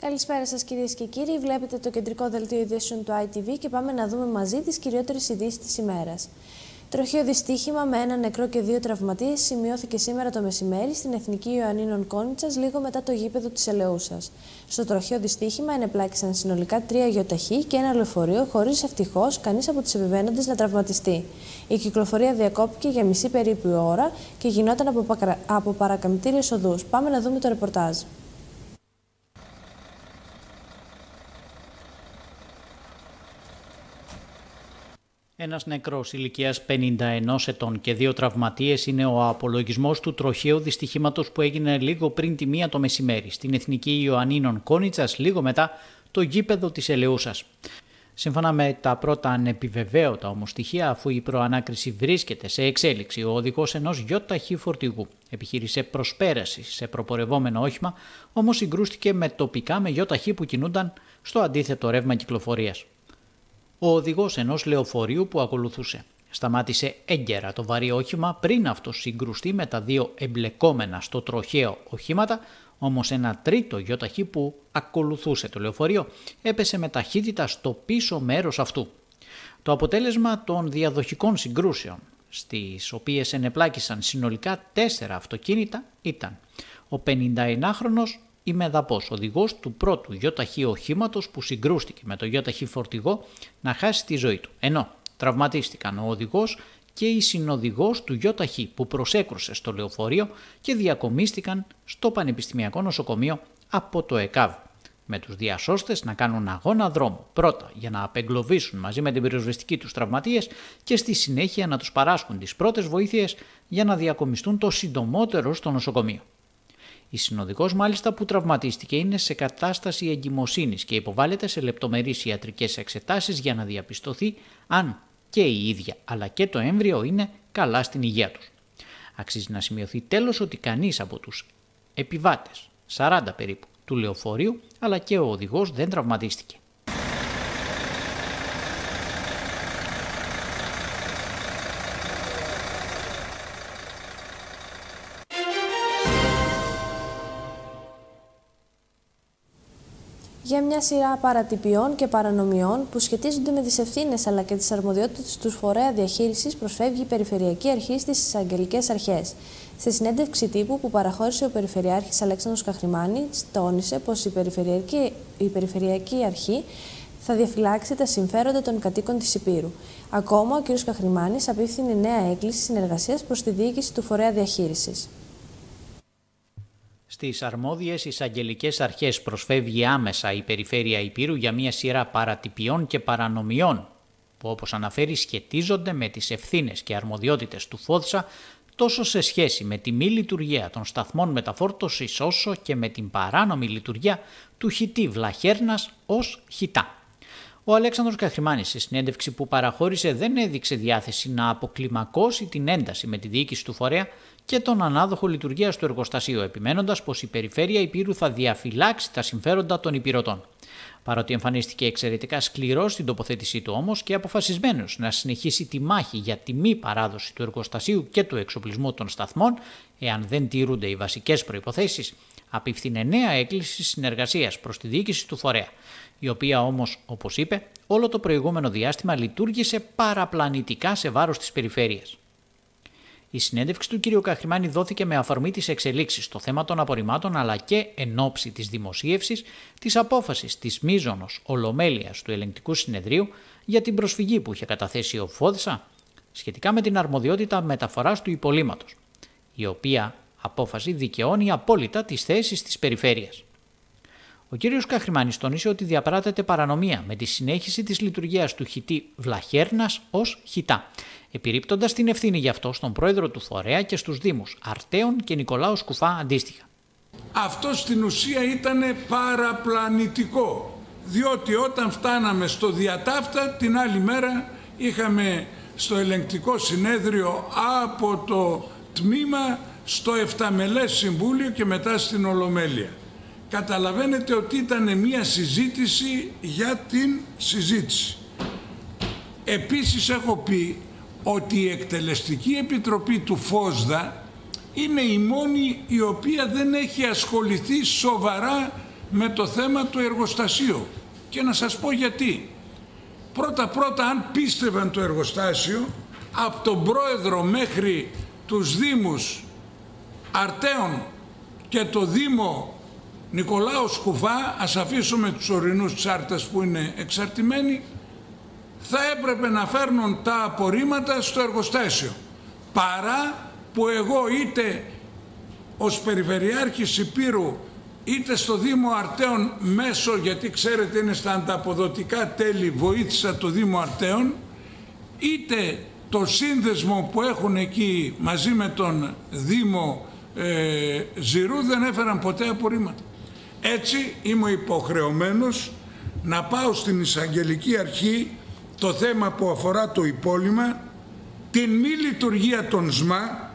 Καλησπέρα σας κυρίες και κύριοι. Βλέπετε το κεντρικό δελτίο ειδήσεων του ITV και πάμε να δούμε μαζί τις κυριότερες ειδήσεις της ημέρας. Τροχαίο δυστύχημα με έναν νεκρό και 2 τραυματίες σημειώθηκε σήμερα το μεσημέρι στην Εθνική Ιωαννίνων Κόνιτσας, λίγο μετά το γήπεδο της Ελεούσας. Στο τροχαίο δυστύχημα ενεπλάκησαν συνολικά 3 γιοταχή και ένα λεωφορείο, χωρίς ευτυχώς κανείς από τους επιβαίνοντες να τραυματιστεί. Η κυκλοφορία διακόπηκε για μισή περίπου ώρα και γινόταν από παρακαμιτήριες οδούς. Πάμε να δούμε το ρεπορτάζ. Ένας νεκρός ηλικίας 51 ετών και 2 τραυματίες είναι ο απολογισμός του τροχαίου δυστυχήματος που έγινε λίγο πριν τη 1 το μεσημέρι στην Εθνική Ιωαννίνων Κόνιτσας, λίγο μετά το γήπεδο της Ελεούσας. Σύμφωνα με τα πρώτα ανεπιβεβαίωτα όμως στοιχεία, αφού η προανάκριση βρίσκεται σε εξέλιξη, ο οδηγός ενός γιοταχή φορτηγού επιχείρησε προσπέραση σε προπορευόμενο όχημα, όμως συγκρούστηκε τοπικά με γιοταχή που κινούνταν στο αντίθετο ρεύμα κυκλοφορίας. Ο οδηγός ενός λεωφορείου που ακολουθούσε σταμάτησε έγκαιρα το βαρύ όχημα πριν αυτό συγκρουστεί με τα 2 εμπλεκόμενα στο τροχαίο οχήματα, όμως ένα τρίτο γιοταχή που ακολουθούσε το λεωφορείο έπεσε με ταχύτητα στο πίσω μέρος αυτού. Το αποτέλεσμα των διαδοχικών συγκρούσεων, στις οποίες ενεπλάκησαν συνολικά 4 αυτοκίνητα, ήταν ο 51χρονος ημεδαπός οδηγός του πρώτου γιοταχή οχήματος που συγκρούστηκε με το γιοταχή φορτηγό να χάσει τη ζωή του, ενώ τραυματίστηκαν ο οδηγός και η συνοδηγός του γιοταχή που προσέκρουσε στο λεωφορείο και διακομίστηκαν στο Πανεπιστημιακό Νοσοκομείο από το ΕΚΑΒ, με τους διασώστες να κάνουν αγώνα δρόμου, πρώτα για να απεγκλωβίσουν μαζί με την πυροσβεστική τους τραυματίες και στη συνέχεια να τους παράσχουν τις πρώτες βοήθειες για να διακομιστούν το συντομότερο στο νοσοκομείο. Η συνοδικός μάλιστα που τραυματίστηκε είναι σε κατάσταση εγκυμοσύνης και υποβάλλεται σε λεπτομερείς ιατρικές εξετάσεις για να διαπιστωθεί αν και η ίδια αλλά και το έμβριο είναι καλά στην υγεία τους. Αξίζει να σημειωθεί τέλος ότι κανείς από τους επιβάτες, 40 περίπου, του λεωφορείου αλλά και ο οδηγός δεν τραυματίστηκε. Για μια σειρά παρατυπιών και παρανομιών που σχετίζονται με τις ευθύνες αλλά και τις αρμοδιότητες του φορέα διαχείρισης προσφεύγει η Περιφερειακή Αρχή στις Εισαγγελικές Αρχές. Στη συνέντευξη τύπου που παραχώρησε ο Περιφερειάρχης Αλέξανδρος Καχρημάνης, τόνισε πως η Περιφερειακή Αρχή θα διαφυλάξει τα συμφέροντα των κατοίκων της Ηπείρου. Ακόμα, ο κ. Καχρημάνης απίφθινε νέα έκκληση συνεργασίας προς τη διοίκηση του φορέα διαχείρισης. Στις αρμόδιες εισαγγελικές αρχές προσφεύγει άμεσα η Περιφέρεια Ηπείρου για μια σειρά παρατυπιών και παρανομιών που, όπως αναφέρει, σχετίζονται με τις ευθύνες και αρμοδιότητες του ΦΟΔΣΑ τόσο σε σχέση με τη μη λειτουργία των σταθμών μεταφόρτωσης όσο και με την παράνομη λειτουργία του χιτή Βλαχέρνας ως χιτά. Ο Αλέξανδρος Καχρημάνης, σε συνέντευξη που παραχώρησε, δεν έδειξε διάθεση να αποκλιμακώσει την ένταση με τη διοίκηση του φορέα και τον ανάδοχο λειτουργίας του εργοστασίου, επιμένοντας πως η Περιφέρεια Ηπείρου θα διαφυλάξει τα συμφέροντα των Ηπειρωτών. Παρότι εμφανίστηκε εξαιρετικά σκληρός στην τοποθέτησή του όμως και αποφασισμένος να συνεχίσει τη μάχη για τη μη παράδοση του εργοστασίου και του εξοπλισμού των σταθμών, εάν δεν τηρούνται οι βασικές προϋποθέσεις, απίφθινε νέα έκκληση συνεργασίας προς τη διοίκηση του φορέα, η οποία όμως, όπως είπε, όλο το προηγούμενο διάστημα λειτουργήσε παραπλανητικά σε βάρος της περιφέρειας. Η συνέντευξη του κ. Καχρημάνη δόθηκε με αφορμή τις εξελίξεις στο θέμα των απορριμμάτων αλλά και εν ώψη της δημοσίευσης της απόφασης της μείζωνος ολομέλειας του Ελεγκτικού Συνεδρίου για την προσφυγή που είχε καταθέσει ο ΦΟΔΣΑ σχετικά με την αρμοδιότητα μεταφοράς του υπολείμματος, η οποία απόφαση δικαιώνει απόλυτα τις θέσεις της περιφέρειας. Ο κ. Καχρημάνης τόνισε ότι διαπράττεται παρανομία με τη συνέχιση της λειτουργίας του χιτή Βλαχέρνας ως χιτά, επιρρύπτοντας την ευθύνη γι' αυτό στον πρόεδρο του φορέα και στους δήμους Αρτέων και Νικολάου Σκουφά αντίστοιχα. Αυτό στην ουσία ήταν παραπλανητικό, διότι όταν φτάναμε στο διατάφτα την άλλη μέρα είχαμε στο ελεγκτικό συνέδριο από το τμήμα στο 7μελές συμβούλιο και μετά στην Ολομέλεια. Καταλαβαίνετε ότι ήταν μια συζήτηση για την συζήτηση. Επίσης έχω πει ότι η Εκτελεστική Επιτροπή του ΦΟΣΔΑ είναι η μόνη η οποία δεν έχει ασχοληθεί σοβαρά με το θέμα του εργοστασίου. Και να σας πω γιατί. Πρώτα, αν πίστευαν το εργοστάσιο, από τον πρόεδρο μέχρι τους δήμους Αρτέων και το Δήμο Νικολάου Σκουφά, ας αφήσουμε τους ορεινούς Τσάρτας που είναι εξαρτημένοι, θα έπρεπε να φέρνουν τα απορρίμματα στο εργοστάσιο. Παρά που εγώ είτε ως Περιφερειάρχης Ηπείρου είτε στο Δήμο Αρτέων μέσω, γιατί ξέρετε είναι στα ανταποδοτικά τέλη, βοήθησα το Δήμο Αρτέων, είτε το σύνδεσμο που έχουν εκεί μαζί με τον Δήμο Ζηρού δεν έφεραν ποτέ απορρίμματα. Έτσι είμαι υποχρεωμένος να πάω στην Εισαγγελική Αρχή το θέμα που αφορά το υπόλοιμα, την μη λειτουργία των ΣΜΑ,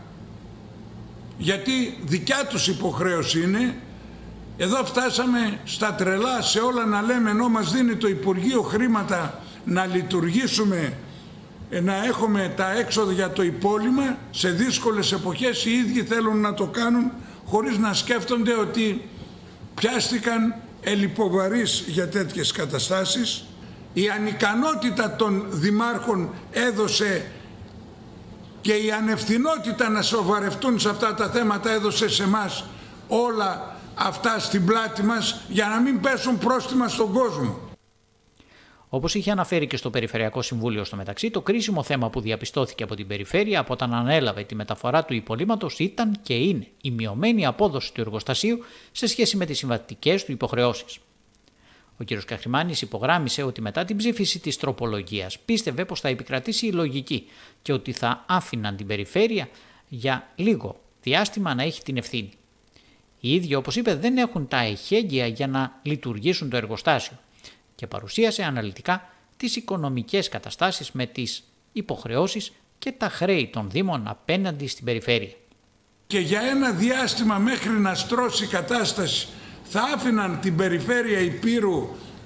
γιατί δικιά τους υποχρέωση είναι. Εδώ φτάσαμε στα τρελά σε όλα να λέμε, ενώ μας δίνει το Υπουργείο χρήματα να λειτουργήσουμε, να έχουμε τα έξοδα για το υπόλοιμα, σε δύσκολες εποχές οι ίδιοι θέλουν να το κάνουν χωρίς να σκέφτονται ότι πιάστηκαν ελλειποβαρείς για τέτοιες καταστάσεις. Η ανικανότητα των δημάρχων έδωσε και η ανευθυνότητα να σοβαρευτούν σε αυτά τα θέματα έδωσε σε εμάς όλα αυτά στην πλάτη μας για να μην πέσουν πρόστιμα στον κόσμο. Όπως είχε αναφέρει και στο Περιφερειακό Συμβούλιο στο μεταξύ, το κρίσιμο θέμα που διαπιστώθηκε από την Περιφέρεια από όταν ανέλαβε τη μεταφορά του υπολείμματος ήταν και είναι η μειωμένη απόδοση του εργοστασίου σε σχέση με τις συμβατικές του υποχρεώσεις. Ο κ. Καχρημάνης υπογράμμισε ότι μετά την ψήφιση της τροπολογίας πίστευε πως θα επικρατήσει η λογική και ότι θα άφηναν την Περιφέρεια για λίγο διάστημα να έχει την ευθύνη. Οι ίδιοι, όπως είπε, δεν έχουν τα εχέγγυα για να λειτουργήσουν το εργοστάσιο και παρουσίασε αναλυτικά τις οικονομικές καταστάσεις με τις υποχρεώσεις και τα χρέη των Δήμων απέναντι στην Περιφέρεια. Και για ένα διάστημα μέχρι να στρώσει η κατάσταση θα άφηναν την Περιφέρεια Ηπείρου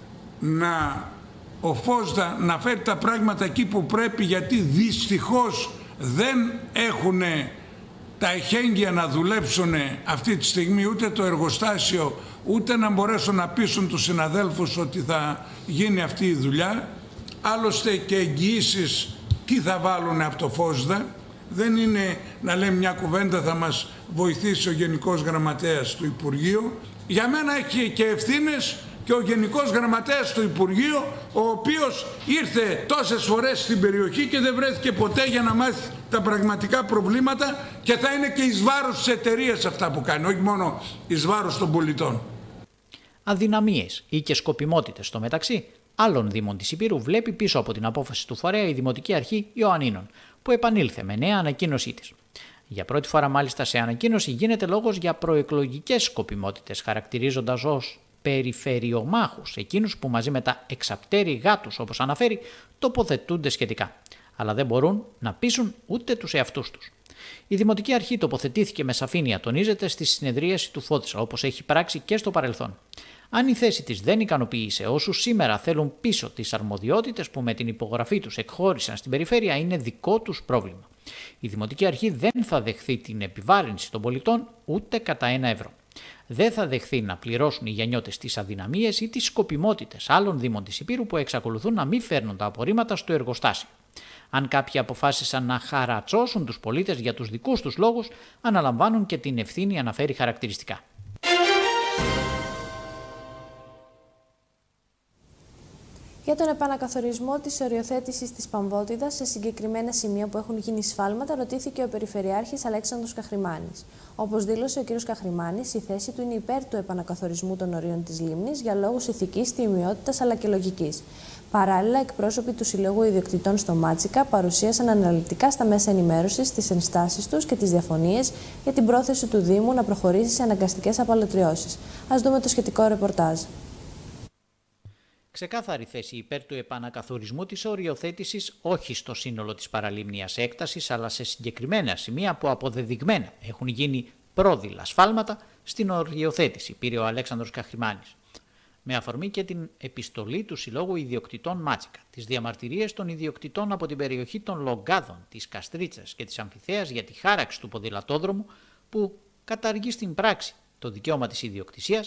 ο Φώσδα να φέρει τα πράγματα εκεί που πρέπει, γιατί δυστυχώς δεν έχουν τα εχέγγυα να δουλέψουν αυτή τη στιγμή ούτε το εργοστάσιο, ούτε να μπορέσουν να πείσουν τους συναδέλφους ότι θα γίνει αυτή η δουλειά. Άλλωστε και εγγυήσεις τι θα βάλουν από το Φώσδα. Δεν είναι να λέμε μια κουβέντα, θα μας βοηθήσει ο Γενικός Γραμματέας του Υπουργείου. Για μένα έχει και ευθύνες και ο Γενικός Γραμματέας του Υπουργείου, ο οποίος ήρθε τόσες φορές στην περιοχή και δεν βρέθηκε ποτέ για να μάθει τα πραγματικά προβλήματα, και θα είναι και εις βάρος της εταιρείας αυτά που κάνει, όχι μόνο εις βάρος των πολιτών. Αδυναμίες ή και σκοπιμότητες στο μεταξύ άλλων Δήμων της Ηπείρου βλέπει πίσω από την απόφαση του φορέα η Δημοτική Αρχή Ιωαννίνων, που επανήλθε με νέα ανακοίνωσή της. Για πρώτη φορά μάλιστα σε ανακοίνωση γίνεται λόγος για προεκλογικές σκοπιμότητες, χαρακτηρίζοντας ως περιφερειομάχους εκείνους που μαζί με τα εξαπτέρυγά τους, όπως αναφέρει, τοποθετούνται σχετικά, αλλά δεν μπορούν να πείσουν ούτε τους εαυτούς τους. Η Δημοτική Αρχή τοποθετήθηκε με σαφήνεια, τονίζεται στη συνεδρίαση του Φώτισσα, όπως έχει πράξει και στο παρελθόν. Αν η θέση της δεν ικανοποίησε όσους σήμερα θέλουν πίσω τις αρμοδιότητες που με την υπογραφή τους εκχώρησαν στην Περιφέρεια, είναι δικό τους πρόβλημα. Η Δημοτική Αρχή δεν θα δεχθεί την επιβάρυνση των πολιτών ούτε κατά €1. Δεν θα δεχθεί να πληρώσουν οι γενιώτες τις αδυναμίες ή τις σκοπιμότητες άλλων Δήμων της Ηπείρου που εξακολουθούν να μην φέρνουν τα απορρίμματα στο εργοστάσιο. Αν κάποιοι αποφάσισαν να χαρατσώσουν τους πολίτες για τους δικούς τους λόγους, αναλαμβάνουν και την ευθύνη, αναφέρει χαρακτηριστικά. Για τον επανακαθορισμό της οριοθέτησης της Παμβότιδας σε συγκεκριμένα σημεία που έχουν γίνει σφάλματα, ρωτήθηκε ο Περιφερειάρχης Αλέξανδρος Καχρημάνης. Όπως δήλωσε ο κ. Καχρημάνης, η θέση του είναι υπέρ του επανακαθορισμού των ορίων της λίμνης για λόγους ηθικής, τιμιότητας αλλά και λογικής. Παράλληλα, εκπρόσωποι του Συλλόγου Ιδιοκτητών στο Μάτσικα παρουσίασαν αναλυτικά στα μέσα ενημέρωσης τις ενστάσεις τους και τις διαφωνίες για την πρόθεση του Δήμου να προχωρήσει σε αναγκαστικές απαλωτριώσεις. Ας δούμε το σχετικό ρεπορτάζ. Ξεκάθαρη θέση υπέρ του επανακαθορισμού της οριοθέτησης, όχι στο σύνολο της παραλίμνιας έκτασης, αλλά σε συγκεκριμένα σημεία που αποδεδειγμένα έχουν γίνει πρόδειλα σφάλματα στην οριοθέτηση, πήρε ο Αλέξανδρος Καχρημάνης. Με αφορμή και την επιστολή του Συλλόγου Ιδιοκτητών Μάτσικα, τις διαμαρτυρίες των ιδιοκτητών από την περιοχή των Λογκάδων, της Καστρίτσας και της Αμφιθέας για τη χάραξη του ποδηλατόδρομου, που καταργεί στην πράξη το δικαίωμα της ιδιοκτησίας,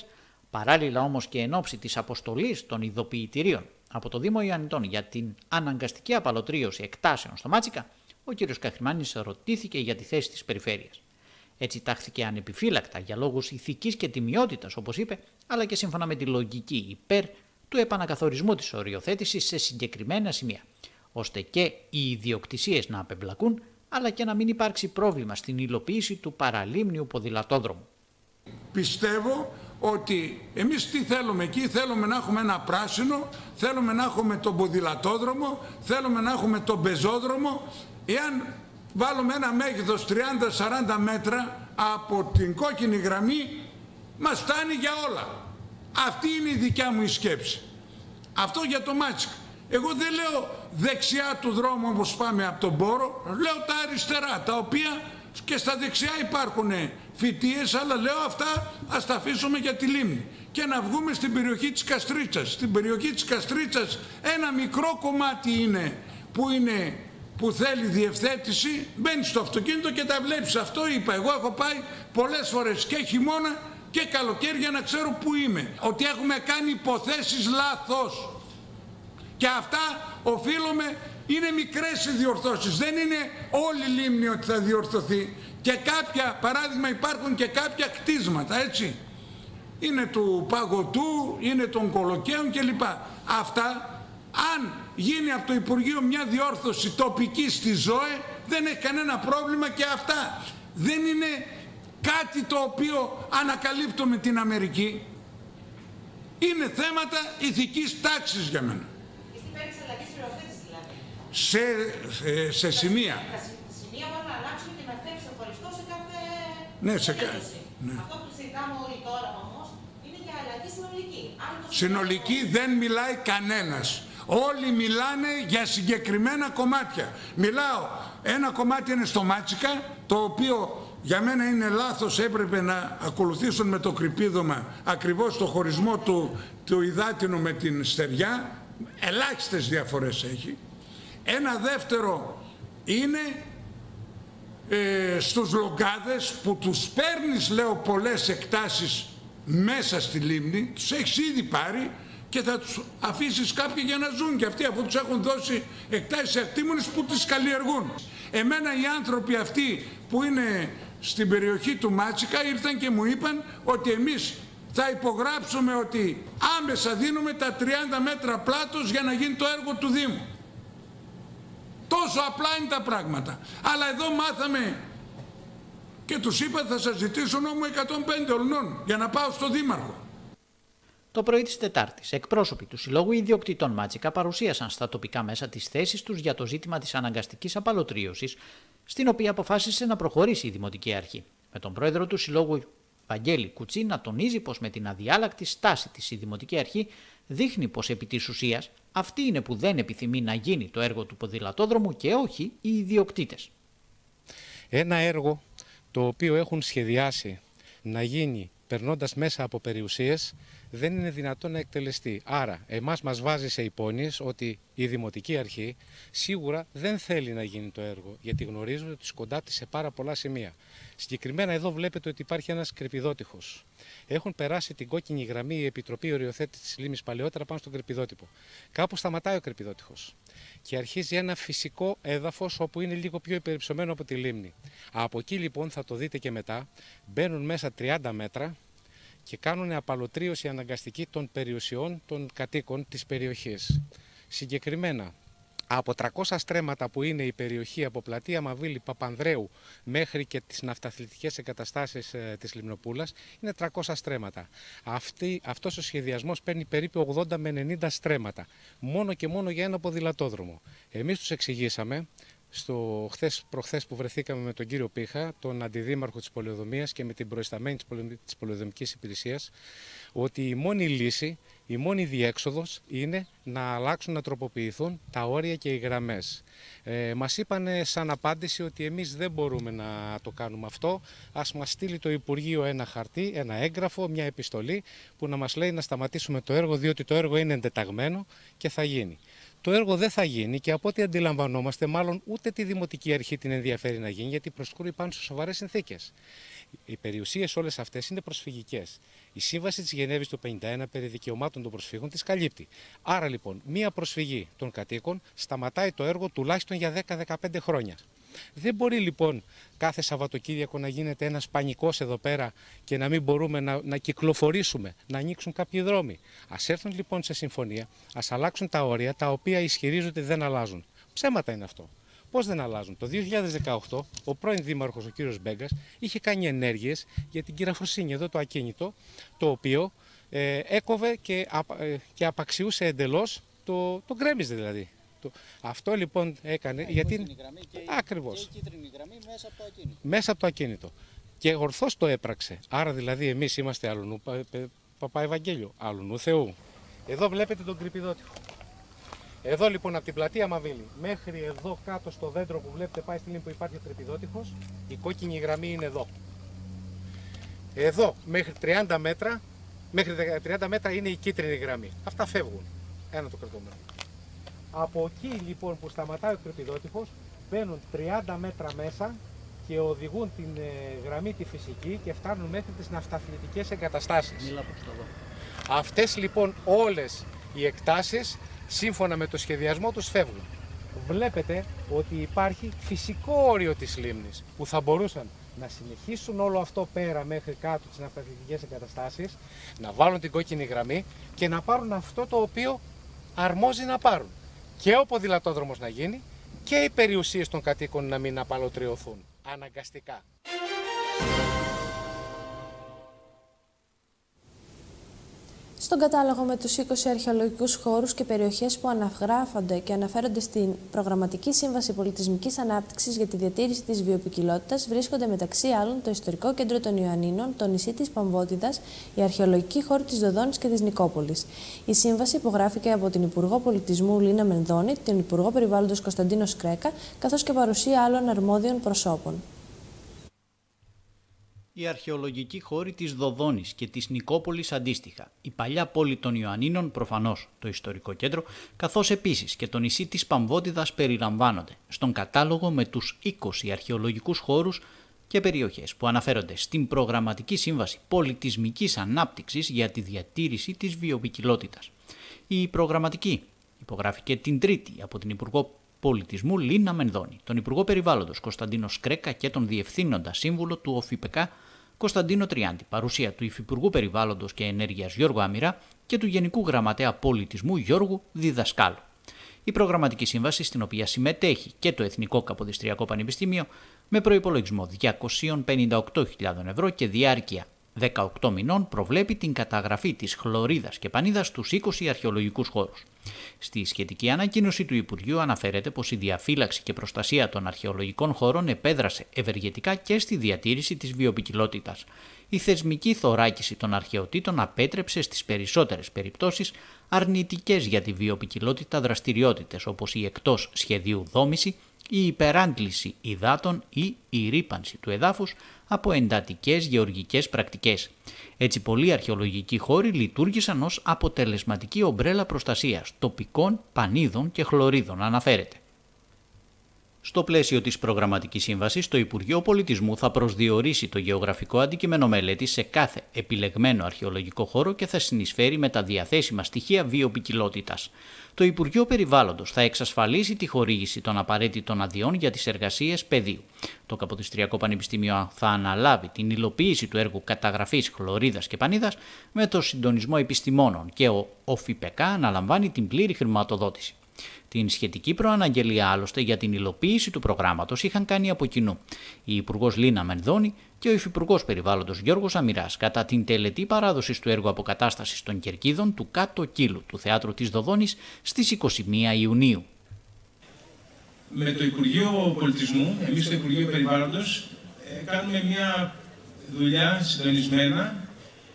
Παράλληλα όμως και εν ώψη της αποστολής των ειδοποιητηρίων από το Δήμο Ιωαννιτών για την αναγκαστική απαλωτρίωση εκτάσεων στο Μάτσικα, ο κ. Καχρημάνης ρωτήθηκε για τη θέση της περιφέρειας. Έτσι τάχθηκε ανεπιφύλακτα για λόγους ηθικής και τιμιότητας, όπως είπε, αλλά και σύμφωνα με τη λογική υπέρ του επανακαθορισμού της οριοθέτησης σε συγκεκριμένα σημεία, ώστε και οι ιδιοκτησίες να απεμπλακούν, αλλά και να μην υπάρξει πρόβλημα στην υλοποίηση του παραλίμνιου ποδηλατόδρομου. Πιστεύω ότι εμείς τι θέλουμε εκεί, θέλουμε να έχουμε ένα πράσινο, θέλουμε να έχουμε τον ποδηλατόδρομο, θέλουμε να έχουμε τον πεζόδρομο. Εάν βάλουμε ένα μέγεθος 30-40 μέτρα από την κόκκινη γραμμή, μας φτάνει για όλα. Αυτή είναι η δικιά μου η σκέψη. Αυτό για το Μάτσικα. Εγώ δεν λέω δεξιά του δρόμου όπως πάμε από τον Πόρο, λέω τα αριστερά, τα οποία και στα δεξιά υπάρχουν φυτίες, αλλά λέω αυτά ας τα αφήσουμε για τη λίμνη. Και να βγούμε στην περιοχή της Καστρίτσας. Στην περιοχή της Καστρίτσας ένα μικρό κομμάτι είναι που θέλει διευθέτηση, μπαίνεις στο αυτοκίνητο και τα βλέπεις. Αυτό είπα, εγώ έχω πάει πολλές φορές και χειμώνα και καλοκαίρι για να ξέρω που είμαι. Ότι έχουμε κάνει υποθέσεις λάθος. Και αυτά οφείλουμε, είναι μικρές οι διορθώσεις, δεν είναι όλη η λίμνη ότι θα διορθωθεί. Και κάποια, παράδειγμα υπάρχουν και κάποια κτίσματα, έτσι. Είναι του Παγωτού, είναι των Κολοκαίων κλπ. Αυτά, αν γίνει από το Υπουργείο μια διόρθωση τοπική στη ΖΟΕ, δεν έχει κανένα πρόβλημα και αυτά. Δεν είναι κάτι το οποίο ανακαλύπτω την Αμερική. Είναι θέματα ηθικής τάξης για μένα. Σε σημεία. Τα σημεία μπορούν να αλλάξουν και να φτιάξει ξεχωριστό σε κάθε. Ναι, σε κάθε. Ναι. Αυτό που συζητάμε όλοι τώρα όμως είναι για αλλαγή συνολική. Συνολική δεν μιλάει κανένας. Όλοι μιλάνε για συγκεκριμένα κομμάτια. Μιλάω, ένα κομμάτι είναι στο Μάτσικα, το οποίο για μένα είναι λάθος, έπρεπε να ακολουθήσουν με το κρυπίδωμα ακριβώς το χωρισμό του υδάτινου με την στεριά. Ελάχιστες διαφορές έχει. Ένα δεύτερο είναι στους Λογκάδες που τους παίρνεις, λέω, πολλές εκτάσεις μέσα στη λίμνη, τους έχεις ήδη πάρει και θα τους αφήσεις κάποιοι για να ζουν και αυτοί, αφού τους έχουν δώσει εκτάσεις ακτήμονες που τις καλλιεργούν. Εμένα οι άνθρωποι αυτοί που είναι στην περιοχή του Μάτσικα ήρθαν και μου είπαν ότι εμείς θα υπογράψουμε ότι άμεσα δίνουμε τα 30 μέτρα πλάτος για να γίνει το έργο του Δήμου. Τόσο απλά είναι τα πράγματα. Αλλά εδώ μάθαμε και τους είπα θα σας ζητήσω νόμο 105 ολνών για να πάω στο Δήμαρχο. Το πρωί της Τετάρτης, εκπρόσωποι του Συλλόγου Ιδιοκτητών Μάτσικα παρουσίασαν στα τοπικά μέσα τις θέσεις τους για το ζήτημα της αναγκαστικής απαλωτρίωσης, στην οποία αποφάσισε να προχωρήσει η Δημοτική Αρχή. Με τον πρόεδρο του Συλλόγου, Βαγγέλη Κουτσί, να τονίζει πως με την αδιάλακτη στάση της η Δημοτική Αρχή δείχνει πως επί της ουσίας αυτή είναι που δεν επιθυμεί να γίνει το έργο του ποδηλατόδρομου και όχι οι ιδιοκτήτες. Ένα έργο το οποίο έχουν σχεδιάσει να γίνει περνώντας μέσα από περιουσίες δεν είναι δυνατόν να εκτελεστεί. Άρα εμάς μας βάζει σε υπόνοιες ότι η Δημοτική Αρχή σίγουρα δεν θέλει να γίνει το έργο, γιατί γνωρίζουν ότι σκοντάται σε πάρα πολλά σημεία. Συγκεκριμένα εδώ βλέπετε ότι υπάρχει ένας κρεπιδότυχος. Έχουν περάσει την κόκκινη γραμμή η Επιτροπή Οριοθέτησης της Λίμνης παλαιότερα πάνω στον κρεπιδότυπο. Κάπου σταματάει ο κρεπιδότυχος και αρχίζει ένα φυσικό έδαφος όπου είναι λίγο πιο υπερυψωμένο από τη λίμνη. Από εκεί λοιπόν θα το δείτε και μετά, μπαίνουν μέσα 30 μέτρα και κάνουν απαλωτρίωση αναγκαστική των περιουσιών των κατοίκων της περιοχής. Συγκεκριμένα, από 300 στρέμματα που είναι η περιοχή από πλατεία Μαβίλη Παπανδρέου μέχρι και τις ναυταθλητικές εγκαταστάσεις της Λιμνοπούλας είναι 300 στρέμματα. Αυτός ο σχεδιασμός παίρνει περίπου 80 με 90 στρέμματα, μόνο και μόνο για ένα ποδηλατόδρομο. Εμείς τους εξηγήσαμε, προχθές που βρεθήκαμε με τον κύριο Πίχα, τον αντιδήμαρχο της Πολεοδομίας και με την προϊσταμένη της Πολεοδομικής Υπηρεσίας, ότι η μόνη λύση, η μόνη διέξοδος είναι να αλλάξουν, να τροποποιηθούν τα όρια και οι γραμμές. Μας είπανε σαν απάντηση ότι εμείς δεν μπορούμε να το κάνουμε αυτό, ας μας στείλει το Υπουργείο ένα χαρτί, ένα έγγραφο, μια επιστολή που να μας λέει να σταματήσουμε το έργο, διότι το έργο είναι εντεταγμένο και θα γίνει. το έργο δεν θα γίνει και από ό,τι αντιλαμβανόμαστε, μάλλον ούτε τη Δημοτική Αρχή την ενδιαφέρει να γίνει, γιατί προσκρούει πάνω σε σοβαρές συνθήκες. Οι περιουσίες όλες αυτές είναι προσφυγικές. Η Σύμβαση της Γενέβης του 1951 περί δικαιωμάτων των προσφύγων τις καλύπτει. Άρα λοιπόν, μία προσφυγή των κατοίκων σταματάει το έργο τουλάχιστον για 10-15 χρόνια. Δεν μπορεί λοιπόν κάθε Σαββατοκύριακο να γίνεται ένας πανικός εδώ πέρα και να μην μπορούμε να κυκλοφορήσουμε, να ανοίξουν κάποιοι δρόμοι. Ας έρθουν λοιπόν σε συμφωνία, ας αλλάξουν τα όρια τα οποία ισχυρίζονται δεν αλλάζουν. Ψέματα είναι αυτό. Πώς δεν αλλάζουν? Το 2018 ο πρώην δήμαρχος ο κύριος Μπέγκας είχε κάνει ενέργειες για την κυραφροσύνη, εδώ το ακίνητο, το οποίο έκοβε και απαξιούσε εντελώς, το γκρέμιζε δηλαδή. Αυτό λοιπόν έκανε γιατί. Ακριβώς. Και η κίτρινη γραμμή μέσα από το ακίνητο. Μέσα από το ακίνητο. Και ορθώς το έπραξε. Άρα δηλαδή εμείς είμαστε αλλονού Παπαευαγγέλιο, αλλονού Θεού. Εδώ βλέπετε τον κρυπηδότυχο. Εδώ λοιπόν από την πλατεία Μαβίλη μέχρι εδώ κάτω στο δέντρο που βλέπετε πάει στη λίμνη που υπάρχει ο κρυπηδότυχος, η κόκκινη γραμμή είναι εδώ. Εδώ μέχρι 30 μέτρα, είναι η κίτρινη γραμμή. Αυτά φεύγουν. Ένα το κρατούμενο. Από εκεί λοιπόν που σταματάει ο κρυπηδότυχος μπαίνουν 30 μέτρα μέσα και οδηγούν την γραμμή τη φυσική και φτάνουν μέχρι τις ναυταθλητικές εγκαταστάσεις. Αυτές λοιπόν όλες οι εκτάσεις σύμφωνα με το σχεδιασμό τους φεύγουν. Βλέπετε ότι υπάρχει φυσικό όριο της λίμνης που θα μπορούσαν να συνεχίσουν όλο αυτό πέρα μέχρι κάτω τις ναυταθλητικές εγκαταστάσεις, να βάλουν την κόκκινη γραμμή και να πάρουν αυτό το οποίο αρμόζει να πάρουν. Και ο ποδηλατόδρομος να γίνει και οι περιουσίες των κατοίκων να μην απαλωτριωθούν αναγκαστικά. Στον κατάλογο με τους 20 αρχαιολογικούς χώρους και περιοχές που αναγράφονται και αναφέρονται στην Προγραμματική Σύμβαση Πολιτισμικής Ανάπτυξης για τη διατήρηση της βιοποικιλότητας βρίσκονται μεταξύ άλλων το Ιστορικό Κέντρο των Ιωαννίνων, το νησί της Παμβότιδας, η αρχαιολογική χώρη της Δοδόνης και της Νικόπολης. Η σύμβαση υπογράφηκε από την Υπουργό Πολιτισμού Λίνα Μενδώνη, τον Υπουργό Περιβάλλοντος Κωνσταντίνο Σκρέκα, καθώς και παρουσία άλλων αρμόδιων προσώπων. Η αρχαιολογική χώρη της Δοδόνης και της Νικόπολης αντίστοιχα, η παλιά πόλη των Ιωαννίνων προφανώς το ιστορικό κέντρο, καθώς επίσης και το νησί της Παμβότιδας περιλαμβάνονται στον κατάλογο με τους 20 αρχαιολογικούς χώρους και περιοχές που αναφέρονται στην Προγραμματική Σύμβαση Πολιτισμικής Ανάπτυξης για τη διατήρηση της βιοποικιλότητας. Η προγραμματική υπογράφηκε την Τρίτη από την Υπουργό Πολιτισμού Λίνα Μενδώνη, τον Υπουργό Περιβάλλοντος Κωνσταντίνο Σκρέκα και τον Διευθύνοντα Σύμβουλο του ΟΦΙΠΕΚΑ Κωνσταντίνο Τριάντη, παρουσία του Υφυπουργού Περιβάλλοντος και Ενέργειας Γιώργου Αμυρά και του Γενικού Γραμματέα Πολιτισμού Γιώργου Διδασκάλου. Η προγραμματική σύμβαση, στην οποία συμμετέχει και το Εθνικό Καποδιστριακό Πανεπιστήμιο, με προϋπολογισμό 258.000 ευρώ και διάρκεια 18 μηνών, προβλέπει την καταγραφή της χλωρίδας και πανίδας στους 20 αρχαιολογικούς χώρους. Στη σχετική ανακοίνωση του Υπουργείου αναφέρεται πως η διαφύλαξη και προστασία των αρχαιολογικών χώρων επέδρασε ευεργετικά και στη διατήρηση της βιοποικιλότητας. Η θεσμική θωράκιση των αρχαιοτήτων απέτρεψε στις περισσότερες περιπτώσεις αρνητικές για τη βιοποικιλότητα δραστηριότητες, όπως η εκτός σχεδίου δόμηση, η υπεράντληση υδάτων ή η ρύπανση του εδάφους από εντατικές γεωργικές πρακτικές. Έτσι, πολλοί αρχαιολογικοί χώροι λειτουργήσαν ως αποτελεσματική ομπρέλα προστασίας τοπικών πανίδων και χλωρίδων, αναφέρεται. Στο πλαίσιο της Προγραμματικής Σύμβασης, το Υπουργείο Πολιτισμού θα προσδιορίσει το γεωγραφικό αντικείμενο μελέτης σε κάθε επιλεγμένο αρχαιολογικό χώρο και θα συνεισφέρει με τα διαθέσιμα στοιχεία βιοποικιλότητας. Το Υπουργείο Περιβάλλοντος θα εξασφαλίσει τη χορήγηση των απαραίτητων αδειών για τις εργασίες πεδίου. Το Καποδιστριακό Πανεπιστήμιο θα αναλάβει την υλοποίηση του έργου καταγραφής χλωρίδας και πανίδας με το συντονισμό επιστημόνων και ο ΟΦΙΠΕΚΑ αναλαμβάνει την πλήρη χρηματοδότηση. Την σχετική προαναγγελία άλλωστε για την υλοποίηση του προγράμματος είχαν κάνει από κοινού η Υπουργός Λίνα Μενδώνη και ο Υφυπουργός Περιβάλλοντος Γιώργος Αμυράς κατά την τελετή παράδοσης του έργου αποκατάστασης των κερκίδων του κάτω κύλου του Θεάτρου της Δοδόνης στις 21 Ιουνίου. Με το Υπουργείο Πολιτισμού, εμείς στο Υπουργείο Περιβάλλοντος, κάνουμε μια δουλειά συντονισμένα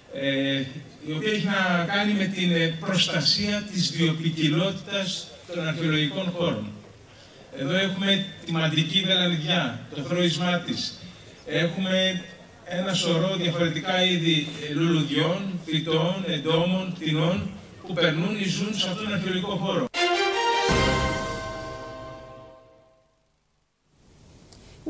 η οποία έχει να κάνει με την προστασία της βιοποικιλότητας των αρχαιολογικών χώρων. Εδώ έχουμε τη μαντική βελανιδιά, το θροισμά της. Έχουμε ένα σωρό διαφορετικά είδη λουλουδιών, φυτών, εντόμων, πτηνών που περνούν ή ζουν σε αυτόν τον αρχαιολογικό χώρο.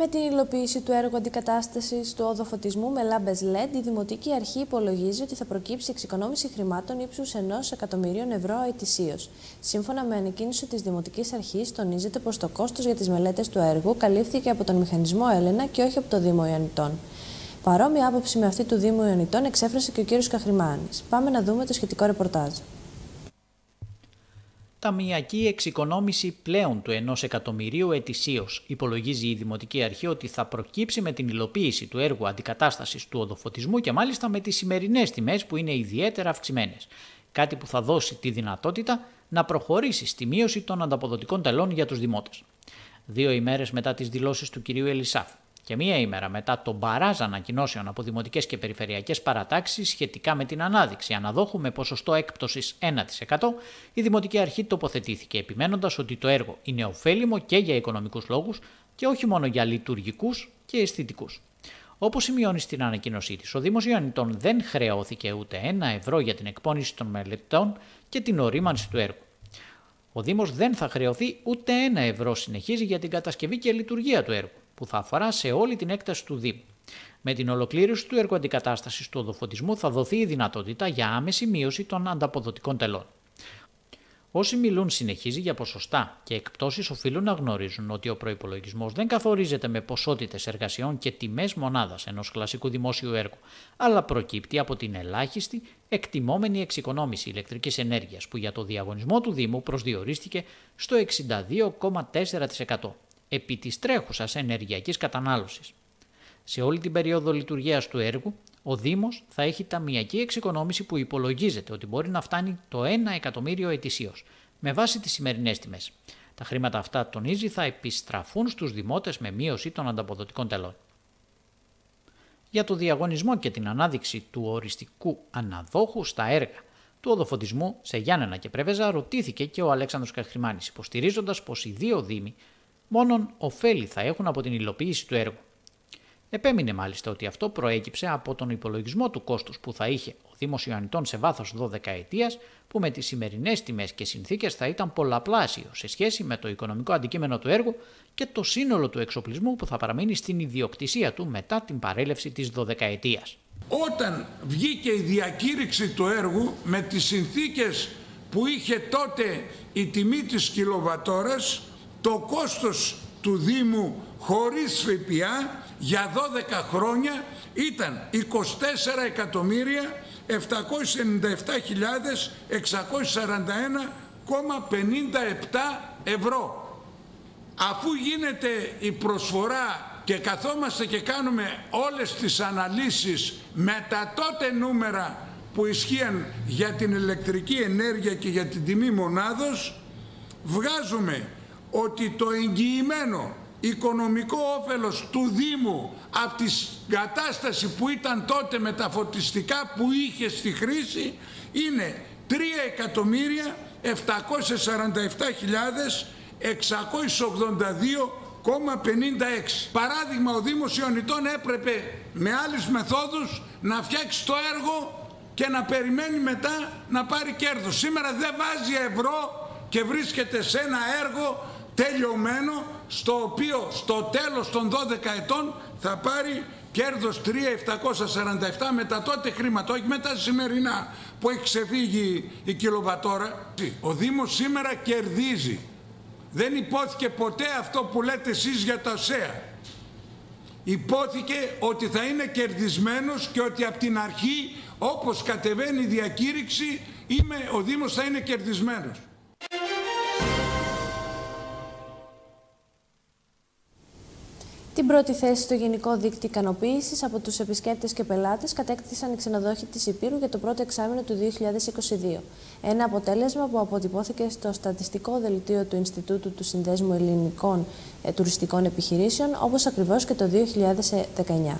Με την υλοποίηση του έργου αντικατάστασης του οδοφωτισμού με λάμπες LED, η Δημοτική Αρχή υπολογίζει ότι θα προκύψει εξοικονόμηση χρημάτων ύψους 1 εκατομμυρίων ευρώ ετησίως. Σύμφωνα με ανακοίνωση της Δημοτικής Αρχής, τονίζεται πως το κόστος για τις μελέτες του έργου καλύφθηκε από τον Μηχανισμό Έλενα και όχι από το Δήμο Ιωνιτών. Παρόμοια άποψη με αυτή του Δήμου Ιωνιτών εξέφρασε και ο κ. Καχρημάνης. Πάμε να δούμε το σχετικό ρεπορτάζ. Ταμειακή εξοικονόμηση πλέον του 1 εκατομμυρίου ετησίως. Υπολογίζει η Δημοτική Αρχή ότι θα προκύψει με την υλοποίηση του έργου αντικατάστασης του οδοφωτισμού και μάλιστα με τις σημερινές τιμές που είναι ιδιαίτερα αυξημένες. Κάτι που θα δώσει τη δυνατότητα να προχωρήσει στη μείωση των ανταποδοτικών τελών για τους δημότες. 2 ημέρες μετά τις δηλώσεις του κυρίου Ελισάφ και 1 ημέρα μετά τον μπαράζ ανακοινώσεων από δημοτικές και περιφερειακές παρατάξεις σχετικά με την ανάδειξη αναδόχου με ποσοστό έκπτωσης 1%, η Δημοτική Αρχή τοποθετήθηκε επιμένοντας ότι το έργο είναι ωφέλιμο και για οικονομικούς λόγους και όχι μόνο για λειτουργικούς και αισθητικούς. Όπως σημειώνει στην ανακοίνωσή της, ο Δήμος Ιωνιτών δεν χρεώθηκε ούτε 1 ευρώ για την εκπόνηση των μελετών και την ορίμανση του έργου. Ο Δήμος δεν θα χρεωθεί ούτε 1 ευρώ, συνεχίζει, για την κατασκευή και λειτουργία του έργου, που θα αφορά σε όλη την έκταση του Δήμου. Με την ολοκλήρωση του έργου αντικατάστασης του οδοφωτισμού θα δοθεί η δυνατότητα για άμεση μείωση των ανταποδοτικών τελών. Όσοι μιλούν, συνεχίζει, για ποσοστά και εκπτώσεις οφείλουν να γνωρίζουν ότι ο προϋπολογισμός δεν καθορίζεται με ποσότητες εργασιών και τιμές μονάδας ενός κλασικού δημόσιου έργου, αλλά προκύπτει από την ελάχιστη εκτιμόμενη εξοικονόμηση ηλεκτρικής ενέργειας που για το διαγωνισμό του Δήμου προσδιορίστηκε στο 62,4% επί της τρέχουσας ενεργειακής κατανάλωσης. Σε όλη την περίοδο λειτουργίας του έργου, ο Δήμος θα έχει ταμειακή εξοικονόμηση που υπολογίζεται ότι μπορεί να φτάνει το 1 εκατομμύριο ετησίως, με βάση τις σημερινές τιμές. Τα χρήματα αυτά, τονίζει, θα επιστραφούν στους δημότες με μείωση των ανταποδοτικών τελών. Για το διαγωνισμό και την ανάδειξη του οριστικού αναδόχου στα έργα του οδοφωτισμού σε Γιάννενα και Πρέβεζα ρωτήθηκε και ο Αλέξανδρος Καχρημάνης, υποστηρίζοντας πως οι 2 δήμοι μόνον ωφέλη θα έχουν από την υλοποίηση του έργου. Επέμεινε μάλιστα ότι αυτό προέκυψε από τον υπολογισμό του κόστους που θα είχε ο Δήμος Ιωνιτών σε βάθος 12ετίας, που με τις σημερινές τιμές και συνθήκες θα ήταν πολλαπλάσιο σε σχέση με το οικονομικό αντικείμενο του έργου και το σύνολο του εξοπλισμού που θα παραμείνει στην ιδιοκτησία του μετά την παρέλευση της 12ετίας. Όταν βγήκε η διακήρυξη του έργου με τις συνθήκες που είχε τότε η τιμή της κιλοβατόρας, το κόστος του Δήμου χωρίς ΦΠΑ για 12 χρόνια ήταν 24.641,57 ευρώ. Αφού γίνεται η προσφορά και καθόμαστε και κάνουμε όλες τις αναλύσεις με τα τότε νούμερα που ισχύαν για την ηλεκτρική ενέργεια και για την τιμή μονάδος, βγάζουμε ότι το εγγυημένο οικονομικό όφελος του Δήμου από τη κατάσταση που ήταν τότε με τα φωτιστικά που είχε στη χρήση είναι 3.747.682,56. Παράδειγμα, ο Δήμος Ιωνιτών έπρεπε με άλλες μεθόδους να φτιάξει το έργο και να περιμένει μετά να πάρει κέρδος. Σήμερα δεν βάζει ευρώ και βρίσκεται σε ένα έργο τελειωμένο, στο οποίο στο τέλος των 12 ετών θα πάρει κέρδος 3.747 με τα τότε χρήματα, όχι με τα σημερινά που έχει ξεφύγει η κιλοβατόρα. Ο Δήμος σήμερα κερδίζει. Δεν υπόθηκε ποτέ αυτό που λέτε εσείς για τα ΣΕΑ. Υπόθηκε ότι θα είναι κερδισμένος και ότι από την αρχή, όπως κατεβαίνει η διακήρυξη, ο Δήμος θα είναι κερδισμένος. Την πρώτη θέση στο Γενικό Δίκτυο Ικανοποίησης από τους επισκέπτες και πελάτες κατέκτησαν οι ξενοδόχοι της Ηπείρου για το πρώτο εξάμηνο του 2022. Ένα αποτέλεσμα που αποτυπώθηκε στο στατιστικό δελτίο του Ινστιτούτου του Συνδέσμου Ελληνικών Τουριστικών Επιχειρήσεων, όπως ακριβώς και το 2019.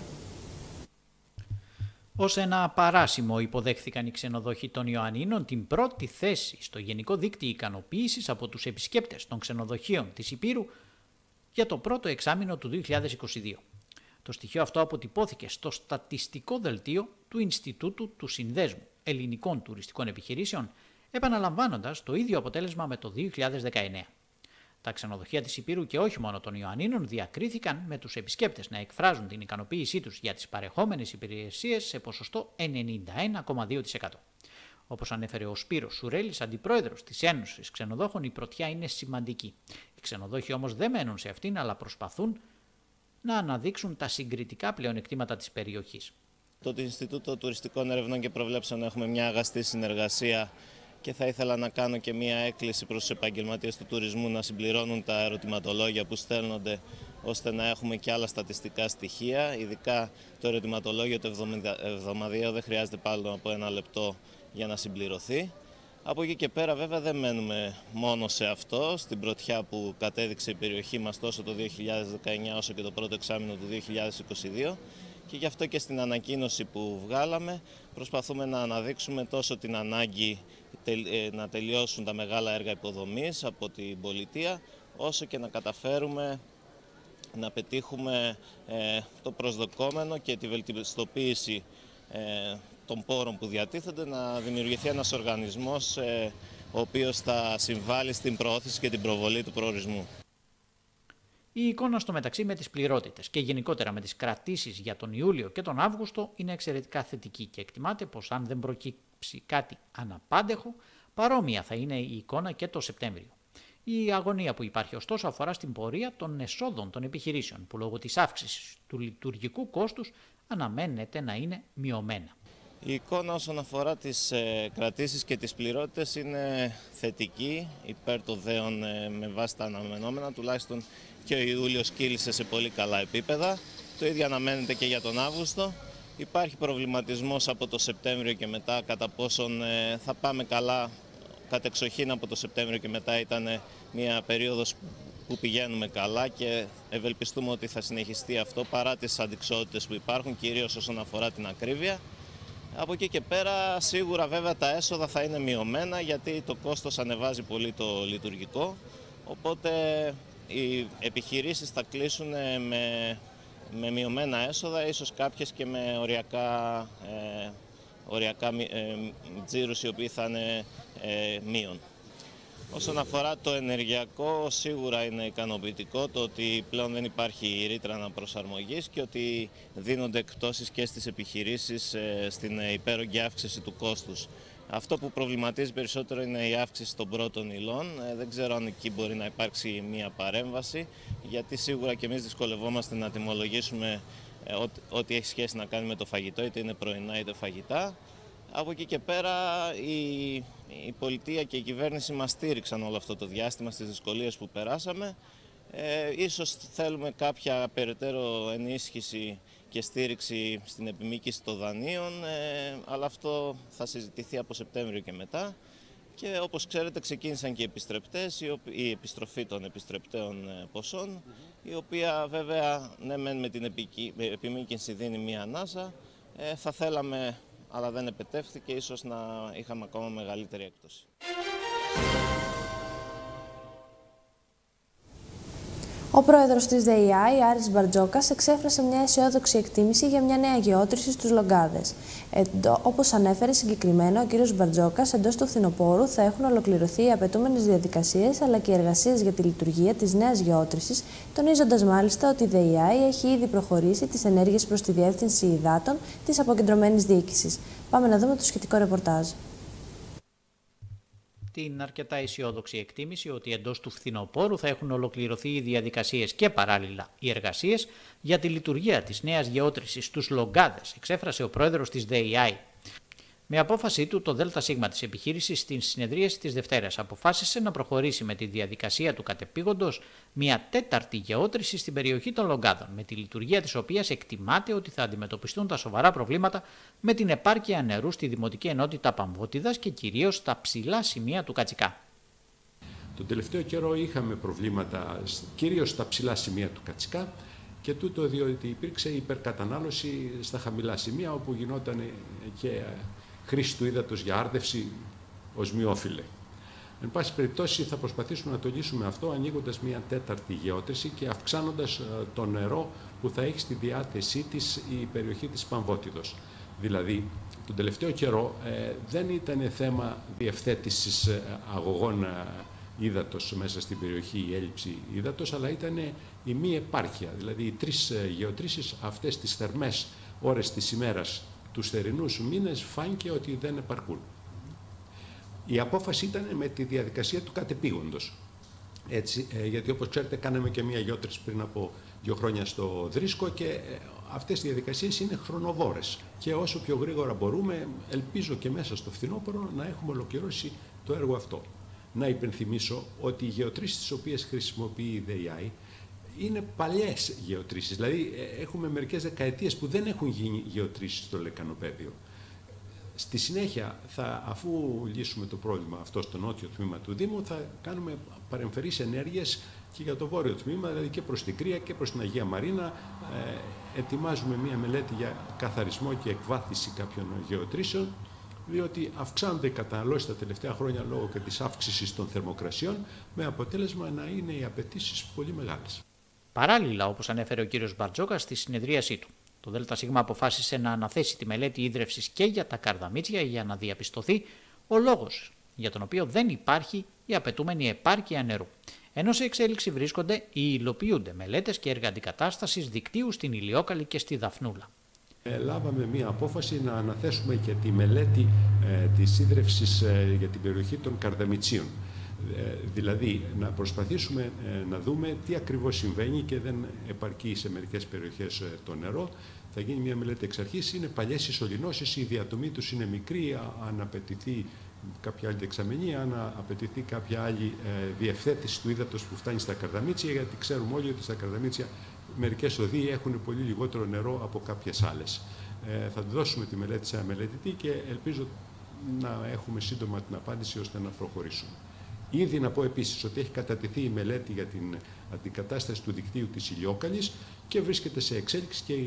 Ως ένα παράσημο υποδέχθηκαν οι ξενοδόχοι των Ιωαννίνων την πρώτη θέση στο Γενικό Δίκτυο Ικανοποίησης από τους επισκέπτες των ξενοδοχείων της Ηπείρου για το πρώτο εξάμηνο του 2022. Το στοιχείο αυτό αποτυπώθηκε στο στατιστικό δελτίο του Ινστιτούτου του Συνδέσμου Ελληνικών Τουριστικών Επιχειρήσεων, επαναλαμβάνοντας το ίδιο αποτέλεσμα με το 2019. Τα ξενοδοχεία της Ηπείρου και όχι μόνο των Ιωαννίνων διακρίθηκαν με τους επισκέπτες να εκφράζουν την ικανοποίησή τους για τις παρεχόμενες υπηρεσίες σε ποσοστό 91,2%. Όπως ανέφερε ο Σπύρος Σουρέλης, αντιπρόεδρος της Ένωσης Ξενοδόχων, η πρωτιά είναι σημαντική. Οι ξενοδόχοι όμως δεν μένουν σε αυτήν, αλλά προσπαθούν να αναδείξουν τα συγκριτικά πλεονεκτήματα της περιοχής. Το Ινστιτούτο Τουριστικών Ερευνών και Προβλέψεων έχουμε μια αγαστή συνεργασία και θα ήθελα να κάνω και μια έκκληση προς τους επαγγελματίες του τουρισμού να συμπληρώνουν τα ερωτηματολόγια που στέλνονται, ώστε να έχουμε και άλλα στατιστικά στοιχεία. Ειδικά το ερωτηματολόγιο το εβδομαδιαίο δεν χρειάζεται πάνω από 1 λεπτό για να συμπληρωθεί. Από εκεί και πέρα βέβαια δεν μένουμε μόνο σε αυτό, στην πρωτιά που κατέδειξε η περιοχή μας τόσο το 2019 όσο και το πρώτο εξάμηνο του 2022. Και γι' αυτό και στην ανακοίνωση που βγάλαμε προσπαθούμε να αναδείξουμε τόσο την ανάγκη να τελειώσουν τα μεγάλα έργα υποδομής από την πολιτεία, όσο και να καταφέρουμε να πετύχουμε το προσδοκόμενο και τη βελτιστοποίηση των πόρων που διατίθενται, να δημιουργηθεί ένας οργανισμός ο οποίος θα συμβάλλει στην προώθηση και την προβολή του προορισμού. Η εικόνα στο μεταξύ με τις πληρότητες και γενικότερα με τις κρατήσεις για τον Ιούλιο και τον Αύγουστο είναι εξαιρετικά θετική και εκτιμάται πως αν δεν προκύψει κάτι αναπάντεχο, παρόμοια θα είναι η εικόνα και το Σεπτέμβριο. Η αγωνία που υπάρχει ωστόσο αφορά στην πορεία των εσόδων των επιχειρήσεων που λόγω της αύξησης του λειτουργικού κόστους αναμένεται να είναι μειωμένα. Η εικόνα όσον αφορά τις κρατήσεις και τις πληρότητες είναι θετική, υπέρ των δέων με βάση τα αναμενόμενα, τουλάχιστον και ο Ιούλιος κύλησε σε πολύ καλά επίπεδα. Το ίδιο αναμένεται και για τον Αύγουστο. Υπάρχει προβληματισμός από το Σεπτέμβριο και μετά κατά πόσον θα πάμε καλά. Κατεξοχήν από το Σεπτέμβριο και μετά ήταν μια περίοδος που πηγαίνουμε καλά και ευελπιστούμε ότι θα συνεχιστεί αυτό παρά τις αντιξότητες που υπάρχουν, κυρίως όσον αφορά την ακρίβεια. Από εκεί και πέρα σίγουρα βέβαια τα έσοδα θα είναι μειωμένα γιατί το κόστος ανεβάζει πολύ το λειτουργικό, οπότε οι επιχειρήσεις θα κλείσουν με μειωμένα έσοδα, ίσως κάποιες και με οριακά τζίρους οι οποίοι θα είναι μείον. Όσον αφορά το ενεργειακό, σίγουρα είναι ικανοποιητικό το ότι πλέον δεν υπάρχει ρήτρα αναπροσαρμογής και ότι δίνονται εκπτώσεις και στις επιχειρήσεις στην υπέρογγη αύξηση του κόστους. Αυτό που προβληματίζει περισσότερο είναι η αύξηση των πρώτων υλών. Δεν ξέρω αν εκεί μπορεί να υπάρξει μια παρέμβαση, γιατί σίγουρα και εμείς δυσκολευόμαστε να τιμολογήσουμε ό,τι έχει σχέση να κάνει με το φαγητό, είτε είναι πρωινά είτε φαγητά. Από εκεί και πέρα η πολιτεία και η κυβέρνηση μας στήριξαν όλο αυτό το διάστημα στις δυσκολίες που περάσαμε. Ίσως θέλουμε κάποια περαιτέρω ενίσχυση και στήριξη στην επιμήκυση των δανείων, αλλά αυτό θα συζητηθεί από Σεπτέμβριο και μετά. Και όπως ξέρετε ξεκίνησαν και οι επιστρεπτές, η επιστροφή των επιστρεπτέων ποσών, η οποία βέβαια ναι μεν με την επιμήκυνση δίνει μία ανάσα, θα θέλαμε, αλλά δεν επετεύχθηκε, ίσως να είχαμε ακόμα μεγαλύτερη έκπτωση. Ο πρόεδρος της ΔΕΙΑΗ, Άρης Μπαρτζόκας, εξέφρασε μια αισιόδοξη εκτίμηση για μια νέα γεώτρηση στους Λογκάδες. Όπως ανέφερε συγκεκριμένα ο κ. Μπαρτζόκας, εντός του φθινοπόρου θα έχουν ολοκληρωθεί οι απαιτούμενες διαδικασίες αλλά και οι εργασίες για τη λειτουργία της νέας γεώτρησης, τονίζοντας μάλιστα ότι η ΔΕΙΑΗ έχει ήδη προχωρήσει τις ενέργειες προς τη διεύθυνση υδάτων της αποκεντρωμένης διοίκησης. Πάμε να δούμε το σχετικό ρεπορτάζ. Την αρκετά αισιόδοξη εκτίμηση ότι εντός του φθινοπόρου θα έχουν ολοκληρωθεί οι διαδικασίες και παράλληλα οι εργασίες για τη λειτουργία της νέας γεώτρησης στους Λογκάδες, εξέφρασε ο πρόεδρος της ΔΕΙΑΗ. Με απόφαση του, το ΔΣ της επιχείρησης στην συνεδρίαση της Δευτέρας αποφάσισε να προχωρήσει με τη διαδικασία του κατεπήγοντος μια τέταρτη γεώτρηση στην περιοχή των Λογκάδων, με τη λειτουργία της οποίας εκτιμάται ότι θα αντιμετωπιστούν τα σοβαρά προβλήματα με την επάρκεια νερού στη Δημοτική Ενότητα Παμβότιδας και κυρίως στα ψηλά σημεία του Κατσικά. Τον τελευταίο καιρό είχαμε προβλήματα κυρίως στα ψηλά σημεία του Κατσικά και τούτο διότι υπήρξε υπερκατανάλωση στα χαμηλά σημεία όπου γινόταν και χρήση του ύδατος για άρδευση οσμιόφιλε. Εν πάση περιπτώσει θα προσπαθήσουμε να το λύσουμε αυτό ανοίγοντας μια τέταρτη γεώτρηση και αυξάνοντας το νερό που θα έχει στη διάθεσή της η περιοχή της Παμβότιδος. Δηλαδή, τον τελευταίο καιρό δεν ήταν θέμα διευθέτησης αγωγών ύδατος μέσα στην περιοχή, η έλλειψη ύδατος, αλλά ήταν η μη επάρκεια. Δηλαδή οι 3 γεωτρήσεις αυτές τις θερμές ώρες της ημέρας, τους θερινούς μήνες, φάνηκε ότι δεν επαρκούν. Η απόφαση ήταν με τη διαδικασία του κατεπήγοντος. Έτσι, γιατί όπως ξέρετε κάναμε και μία γεώτρηση πριν από 2 χρόνια στο Δρίσκο και αυτές οι διαδικασίες είναι χρονοβόρες. Και όσο πιο γρήγορα μπορούμε, ελπίζω και μέσα στο φθινόπωρο να έχουμε ολοκληρώσει το έργο αυτό. Να υπενθυμίσω ότι οι γεωτρήσεις τις οποίες χρησιμοποιεί η ΔΕΙΑΗ είναι παλιές γεωτρήσεις. Δηλαδή έχουμε μερικές δεκαετίες που δεν έχουν γίνει γεωτρήσεις στο λεκανοπέδιο. Στη συνέχεια, αφού λύσουμε το πρόβλημα αυτό στο νότιο τμήμα του Δήμου, θα κάνουμε παρεμφερείς ενέργειες και για το βόρειο τμήμα, δηλαδή και προς την Κρία και προς την Αγία Μαρίνα. Ετοιμάζουμε μία μελέτη για καθαρισμό και εκβάθηση κάποιων γεωτρήσεων, διότι αυξάνονται οι καταναλώσεις τα τελευταία χρόνια λόγω και της αύξησης των θερμοκρασιών, με αποτέλεσμα να είναι οι απαιτήσεις πολύ μεγάλες. Παράλληλα, όπως ανέφερε ο κύριος Μπαρτζόκας στη συνεδρίασή του, το ΔΣ αποφάσισε να αναθέσει τη μελέτη ίδρευσης και για τα Καρδαμίτσια για να διαπιστωθεί ο λόγος για τον οποίο δεν υπάρχει η απαιτούμενη επάρκεια νερού. Ενώ σε εξέλιξη βρίσκονται ή υλοποιούνται μελέτες και έργα αντικατάστασης δικτύου στην Ηλιόκαλη και στη Δαφνούλα. Λάβαμε μία απόφαση να αναθέσουμε και τη μελέτη της ίδρευσης για την περιοχή των Καρδαμιτσίων. Δηλαδή να προσπαθήσουμε να δούμε τι ακριβώς συμβαίνει και δεν επαρκεί σε μερικές περιοχές το νερό. Θα γίνει μια μελέτη εξ αρχής. Είναι παλιές ισολινώσεις, η διατομή τους είναι μικρή, αν απαιτηθεί κάποια άλλη δεξαμενή, αν απαιτηθεί κάποια άλλη διευθέτηση του ύδατος που φτάνει στα Καρδαμίτσια, γιατί ξέρουμε όλοι ότι στα Καρδαμίτσια μερικές οδοί έχουν πολύ λιγότερο νερό από κάποιες άλλες. Θα του δώσουμε τη μελέτη σε ένα μελετητή και ελπίζω να έχουμε σύντομα την απάντηση ώστε να προχωρήσουμε. Ήδη να πω επίσης ότι έχει κατατεθεί η μελέτη για την αντικατάσταση του δικτύου της Ηλιόκαλης και βρίσκεται σε εξέλιξη και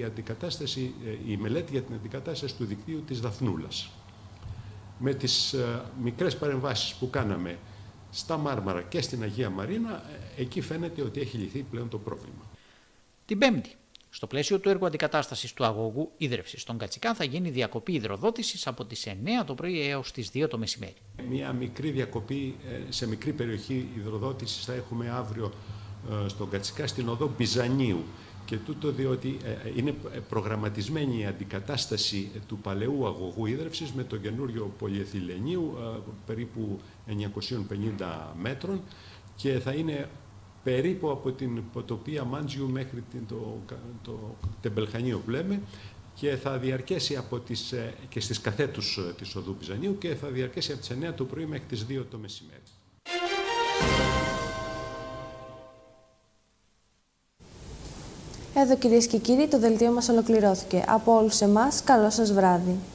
η μελέτη για την αντικατάσταση του δικτύου της Δαφνούλας. Με τις μικρές παρεμβάσεις που κάναμε στα Μάρμαρα και στην Αγία Μαρίνα, εκεί φαίνεται ότι έχει λυθεί πλέον το πρόβλημα. Την Πέμπτη, στο πλαίσιο του έργου αντικατάστασης του αγωγού ίδρευσης στον Κατσικά, θα γίνει διακοπή υδροδότησης από τις 9 το πρωί έως τις 2 το μεσημέρι. Μια μικρή διακοπή σε μικρή περιοχή υδροδότησης θα έχουμε αύριο στον Κατσικά, στην οδό Μπιζανίου. Και τούτο διότι είναι προγραμματισμένη η αντικατάσταση του παλαιού αγωγού ίδρευσης με το καινούριο πολυεθυλενίου περίπου 950 μέτρων και θα είναι περίπου από την ποτοπία Μάντζιου μέχρι το Τεμπελχανίο που λέμε και θα διαρκέσει και στις καθέτους της οδού Μπιζανίου και θα διαρκέσει από τις 9 το πρωί μέχρι τις 2 το μεσημέρι. Εδώ κυρίες και κύριοι, το δελτίο μας ολοκληρώθηκε. Από όλους εμάς, καλό σας βράδυ.